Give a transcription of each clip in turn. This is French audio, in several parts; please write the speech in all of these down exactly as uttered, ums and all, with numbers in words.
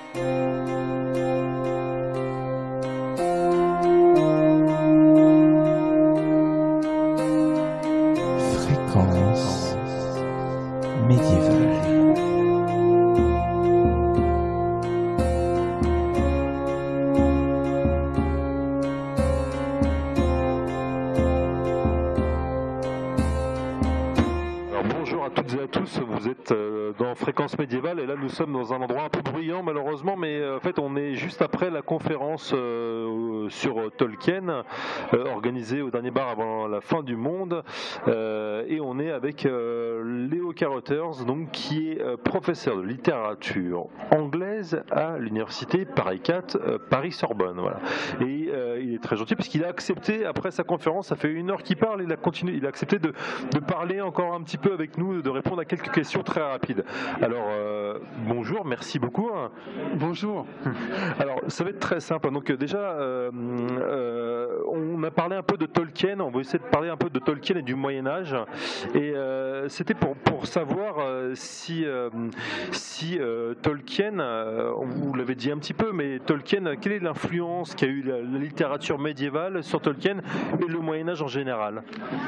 Fréquence médiévale. Bonjour à toutes et à tous, vous êtes dans Fréquence médiévale et là nous sommes dans un endroit un peu bruyant malheureusement, mais en fait on est juste après la conférence euh, sur Tolkien euh, organisée au dernier bar avant la fin du monde euh, et on est avec euh, Léo Carothers, donc qui est euh, professeur de littérature anglaise à l'université Paris quatre, euh, Paris-Sorbonne, voilà. Et euh, il est très gentil parce qu'il a accepté après sa conférence, ça fait une heure qu'il parle, il a continué, il a accepté de, de parler encore un petit peu avec nous, de répondre à quelques questions très rapides. Alors, euh, bonjour, merci beaucoup. Bonjour. Alors, ça va être très simple. Donc, déjà, euh, euh, on a parlé un peu de Tolkien, on va essayer de parler un peu de Tolkien et du Moyen-Âge. Et euh, c'était pour, pour savoir euh, si, euh, si euh, Tolkien, euh, vous l'avez dit un petit peu, mais Tolkien, quelle est l'influence qu'a eu la, la littérature médiévale sur Tolkien et le Moyen-Âge en général?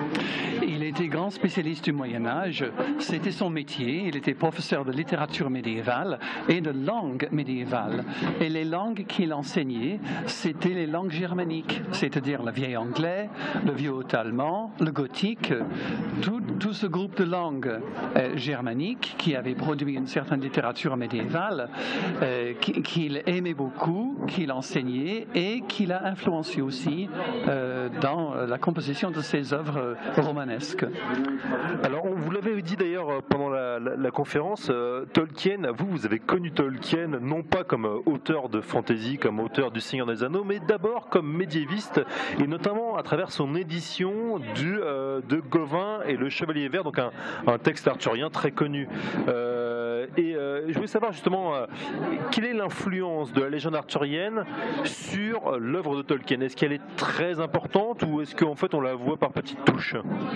Il était grand spécialiste du Moyen-Âge, c'était son métier, il était professeur de littérature médiévale et de langue médiévale. Et les langues qu'il enseignait, c'était les langues germaniques, c'est-à-dire le vieil anglais, le vieux allemand, le gothique, tout, tout ce groupe de langues euh, germaniques qui avait produit une certaine littérature médiévale, euh, qu'il aimait beaucoup, qu'il enseignait et qu'il a influencé aussi euh, dans la composition de ses œuvres romanesques. Alors, on vous l'avait dit d'ailleurs pendant la, la, la conférence, euh, Tolkien, vous, vous avez connu Tolkien non pas comme euh, auteur de fantasy, comme auteur du Seigneur des Anneaux, mais d'abord comme médiéviste, et notamment à travers son édition du, euh, de Gauvin et le Chevalier Vert, donc un, un texte arthurien très connu. Euh, et euh, je voulais savoir justement, euh, quelle est l'influence de la légende arthurienne sur euh, l'œuvre de Tolkien? Est-ce qu'elle est très importante ou est-ce qu'en fait on la voit par petites touches?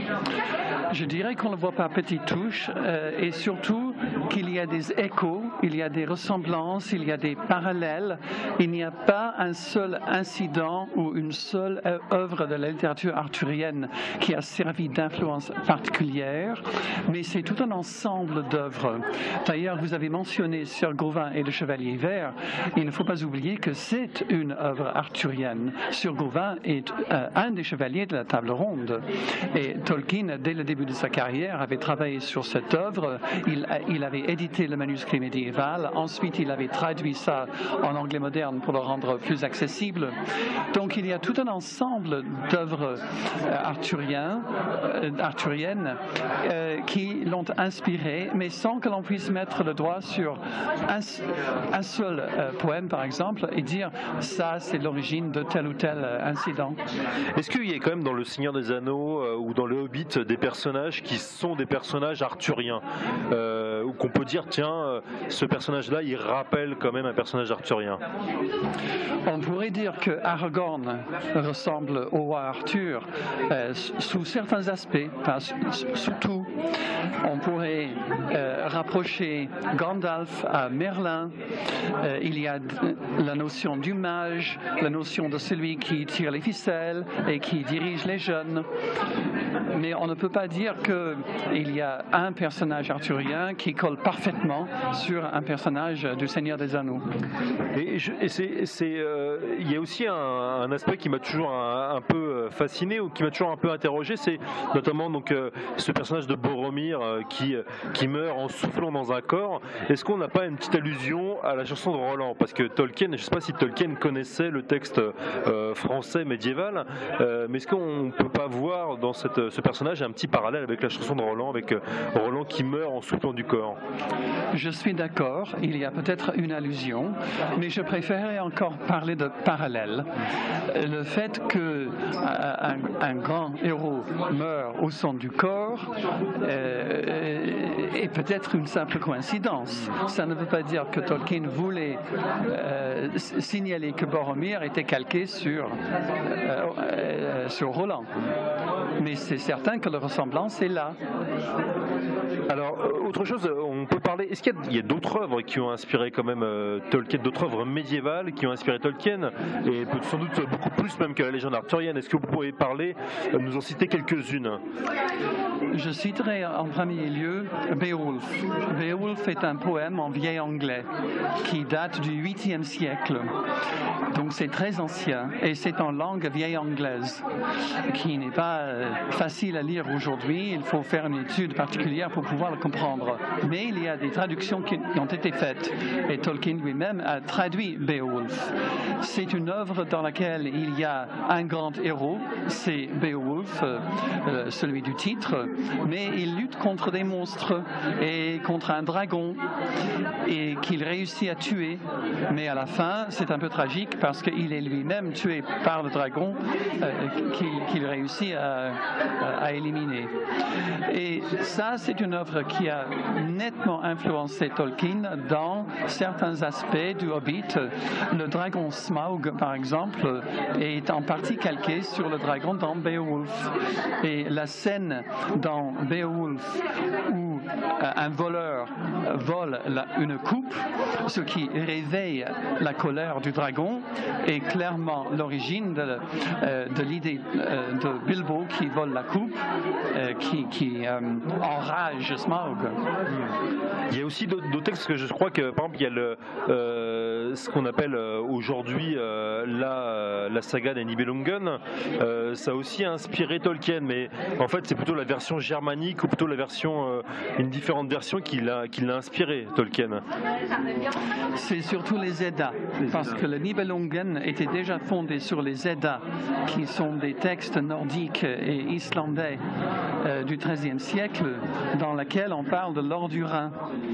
Je dirais qu'on le voit par petites touches euh, et surtout qu'il y a des échos, il y a des ressemblances, il y a des parallèles. Il n'y a pas un seul incident ou une seule œuvre de la littérature arthurienne qui a servi d'influence particulière, mais c'est tout un ensemble d'œuvres. D'ailleurs, vous avez mentionné Sir Gauvin et le Chevalier Vert. Il ne faut pas oublier que c'est une œuvre arthurienne. Sir Gauvin est euh, un des chevaliers de la table ronde. Et Tolkien, dès le début de sa carrière, avait travaillé sur cette œuvre. Il, il avait édité le manuscrit médiéval. Ensuite, il avait traduit ça en anglais moderne pour le rendre plus accessible. Donc, il y a tout un ensemble d'œuvres euh, arthuriennes, euh, arthuriennes euh, qui l'ont inspiré, mais sans que l'on puisse mettre le doigt sur un, un seul euh, poème, par exemple, et dire ça, c'est l'origine de tel ou tel euh, incident. Est-ce qu'il y a quand même dans Le Seigneur des Anneaux euh, ou dans Le Hobbit des personnages qui sont des personnages arthuriens, euh, ou qu'on peut dire tiens, euh, ce personnage-là, il rappelle quand même un personnage arthurien? On pourrait dire que Aragorn ressemble au roi Arthur euh, sous certains aspects, pas surtout. On pourrait euh, rapprocher Gandalf à Merlin. Euh, il y a la notion du mage, la notion de celui qui tire les ficelles et qui dirige les jeunes. Mais on ne peut pas dire qu'il y a un personnage arthurien qui colle parfaitement sur un personnage du Seigneur des Anneaux. Et, je, et c'est, c'est, euh, il y a aussi un, un aspect qui m'a toujours un, un peu fasciné ou qui m'a toujours un peu interrogé, c'est notamment donc euh, ce personnage de Boromir euh, qui, qui meurt en soufflant dans un corps. Est-ce qu'on n'a pas une petite allusion à la chanson de Roland? Parce que Tolkien, je ne sais pas si Tolkien connaissait le texte euh, français médiéval, euh, mais est-ce qu'on ne peut pas voir dans cette, ce personnage un petit parallèle avec la chanson de Roland, avec euh, Roland qui meurt en soufflant du corps? Je suis d'accord, il y a peut-être une allusion, mais je préférerais encore parler de parallèle. Le fait qu'un un grand héros meurt au son du corps euh, est peut-être une simple coïncidence. Ça ne veut pas dire que Tolkien voulait euh, signaler que Boromir était calqué sur, euh, euh, sur Roland. Mais c'est certain que la ressemblance est là. Alors, autre chose, on on peut parler. Est-ce qu'il y a, il y a d'autres œuvres qui ont inspiré quand même euh, Tolkien, d'autres œuvres médiévales qui ont inspiré Tolkien, et sans doute beaucoup plus même que la légende arthurienne. Est-ce que vous pourriez parler, euh, nous en citer quelques-unes? Je citerai en premier lieu Beowulf. Beowulf est un poème en vieil anglais qui date du huitième siècle. Donc c'est très ancien et c'est en langue vieille anglaise qui n'est pas euh, facile à lire aujourd'hui. Il faut faire une étude particulière pour pouvoir le comprendre. Mais il y a des traductions qui ont été faites et Tolkien lui-même a traduit Beowulf. C'est une œuvre dans laquelle il y a un grand héros, c'est Beowulf, euh, celui du titre, mais il lutte contre des monstres et contre un dragon et qu'il réussit à tuer. Mais à la fin, c'est un peu tragique parce qu'il est lui-même tué par le dragon euh, qu'il, qu'il réussit à, à éliminer. Et ça, c'est une œuvre qui a nettement influencé Tolkien dans certains aspects du Hobbit. Le dragon Smaug, par exemple, est en partie calqué sur le dragon dans Beowulf. Et la scène dans Beowulf où euh, un voleur vole la, une coupe, ce qui réveille la colère du dragon, est clairement l'origine de, euh, de l'idée euh, de Bilbo qui vole la coupe, euh, qui, qui euh, enrage Smaug. Il y a aussi d'autres, d'autres textes que je crois que, par exemple, il y a le, euh, ce qu'on appelle euh, aujourd'hui euh, la, la saga des Nibelungen. Euh, ça a aussi inspiré Tolkien, mais en fait c'est plutôt la version germanique ou plutôt la version, euh, une différente version qui l'a, qui l'a inspiré Tolkien. C'est surtout les Eddas, parce que le Nibelungen était déjà fondé sur les Eddas, qui sont des textes nordiques et islandais euh, du treizième siècle, dans lesquels on parle de l'or du Rhin.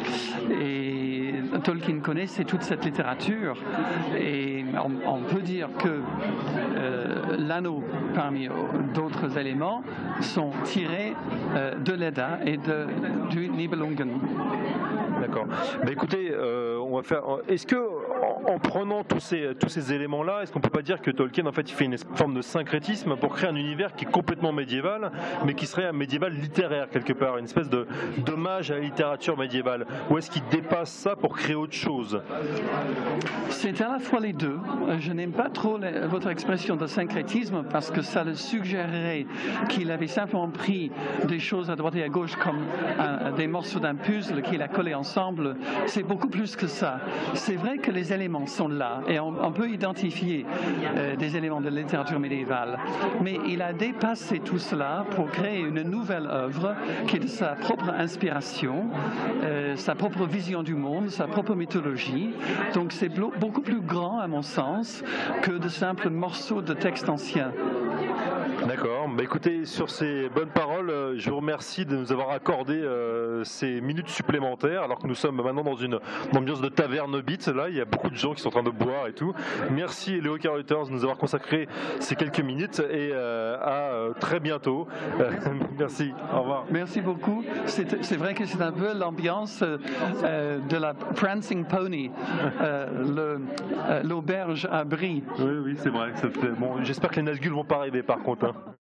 Et Tolkien connaissait toute cette littérature, et on, on peut dire que euh, l'anneau, parmi d'autres éléments, sont tirés euh, de l'Edda et de, du Nibelungen. D'accord. Bah écoutez, euh, on va faire. Est-ce que, en, en prenant tous ces tous ces éléments-là, est-ce qu'on peut pas dire que Tolkien en fait il fait une forme de syncrétisme pour créer un univers qui est complètement médiéval, mais qui serait un médiéval littéraire quelque part, une espèce de d'hommage à la littérature médiévale, ou est-ce qu'il dépasse ça pour créer autre chose? C'est à la fois les deux. Je n'aime pas trop les, votre expression de syncrétisme parce que ça le suggérerait qu'il avait simplement pris des choses à droite et à gauche comme un, des morceaux d'un puzzle qu'il a collé ensemble. C'est beaucoup plus que ça. C'est vrai que les éléments sont là et on, on peut identifier euh, des éléments de la littérature médiévale, mais il a dépassé tout cela pour créer une nouvelle œuvre qui est de sa propre inspiration, euh, sa propre vision du monde, sa propre mythologie. Donc c'est beaucoup plus grand à mon sens que de simples morceaux de texte anciens. D'accord. Bah écoutez, sur ces bonnes paroles, je vous remercie de nous avoir accordé euh, ces minutes supplémentaires, alors que nous sommes maintenant dans une, une ambiance de taverne Hobbit. Là, il y a beaucoup de gens qui sont en train de boire et tout. Merci Léo Carruthers de nous avoir consacré ces quelques minutes et euh, à euh, très bientôt. Merci. Au revoir. Merci beaucoup. C'est, c'est vrai que c'est un peu l'ambiance euh, de la Prancing Pony, euh, le, euh, l'auberge à Brie. Oui, oui, c'est vrai. Ça fait... Bon, j'espère que les Nazgûl vont pas arriver par contre. Hein.